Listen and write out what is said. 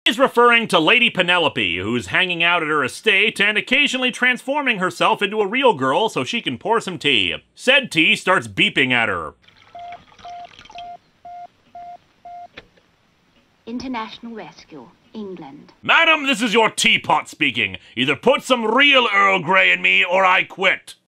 He's referring to Lady Penelope, who's hanging out at her estate and occasionally transforming herself into a real girl so she can pour some tea. Said tea starts beeping at her. International Rescue, England. Madam, this is your Teapot speaking. Either put some real Earl Grey in me or I quit.